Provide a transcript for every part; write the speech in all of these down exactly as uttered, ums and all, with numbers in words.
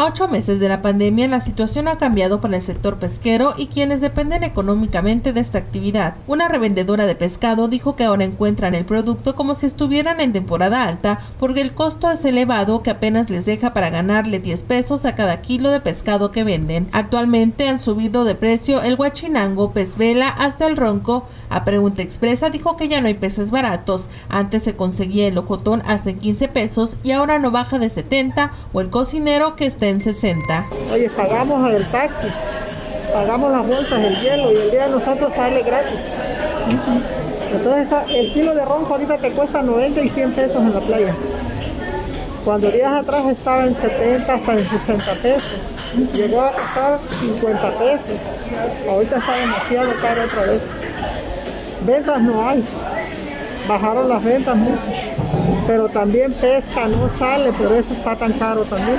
A ocho meses de la pandemia, la situación ha cambiado para el sector pesquero y quienes dependen económicamente de esta actividad. Una revendedora de pescado dijo que ahora encuentran el producto como si estuvieran en temporada alta, porque el costo es elevado que apenas les deja para ganarle diez pesos a cada kilo de pescado que venden. Actualmente han subido de precio el guachinango, pez vela, hasta el ronco. A pregunta expresa dijo que ya no hay peces baratos. Antes se conseguía el locotón hasta en quince pesos y ahora no baja de setenta, o el cocinero que está en sesenta. Oye, pagamos el taxi, pagamos las bolsas, el hielo, y el día de nosotros sale gratis. Uh-huh. Entonces el kilo de ronco ahorita te cuesta noventa y cien pesos en la playa. Cuando días atrás estaba en setenta hasta en sesenta pesos. Uh-huh. Llegó a estar cincuenta pesos. Ahorita está demasiado caro otra vez. Ventas no hay. Bajaron las ventas mucho. Pero también pesca no sale, por eso está tan caro también.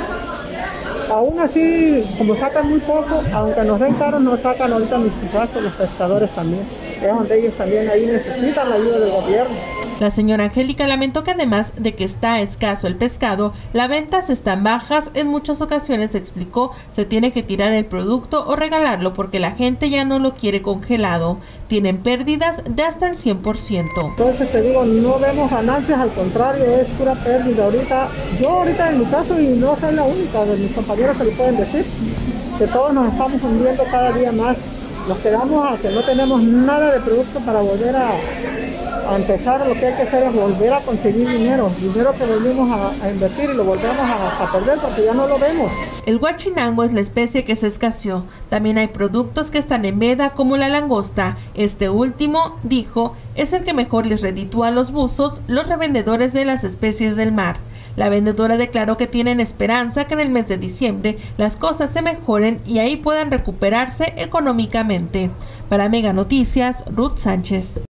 Aún así, como sacan muy poco, aunque nos den caros, nos sacan ahorita mis impuestos los pescadores también. Es donde ellos también ahí necesitan la ayuda del gobierno. La señora Angélica lamentó que además de que está escaso el pescado, las ventas están bajas. En muchas ocasiones, explicó, se tiene que tirar el producto o regalarlo porque la gente ya no lo quiere congelado. Tienen pérdidas de hasta el cien por ciento. Entonces te digo, no vemos ganancias, al contrario, es pura pérdida. Ahorita, yo ahorita en mi caso, y no soy la única de mis compañeros que le pueden decir, que todos nos estamos hundiendo cada día más. Nos quedamos a que no tenemos nada de producto para volver a, a empezar. Lo que hay que hacer es volver a conseguir dinero, dinero que volvimos a, a invertir y lo volvemos a, a perder porque ya no lo vemos. El guachinango es la especie que se escaseó. También hay productos que están en veda como la langosta. Este último, dijo, es el que mejor les reditúa a los buzos, los revendedores de las especies del mar. La vendedora declaró que tienen esperanza que en el mes de diciembre las cosas se mejoren y ahí puedan recuperarse económicamente. Para Mega Noticias, Ruth Sánchez.